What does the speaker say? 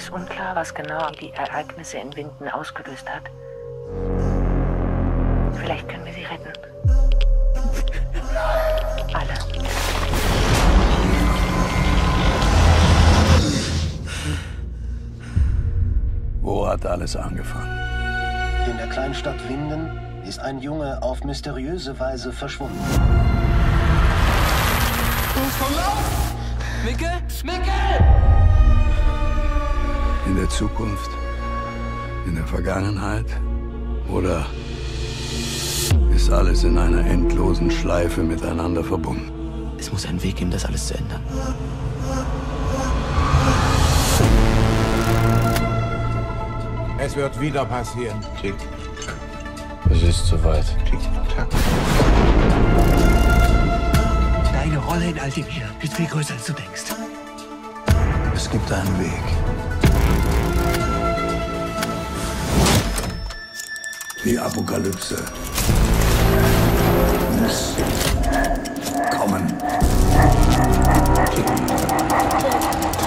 ist unklar, was genau die Ereignisse in Winden ausgelöst hat. Vielleicht können wir sie retten. Alle. Wo hat alles angefangen? In der Kleinstadt Winden ist ein Junge auf mysteriöse Weise verschwunden. Mikkel! Mikkel! In der Zukunft? In der Vergangenheit? Oder ist alles in einer endlosen Schleife miteinander verbunden? Es muss einen Weg geben, das alles zu ändern. Es wird wieder passieren. Tick. Es ist soweit. Tick, tack. Deine Rolle in all dem hier ist viel größer, als du denkst. Es gibt einen Weg. Die Apokalypse muss kommen. Tick, tack.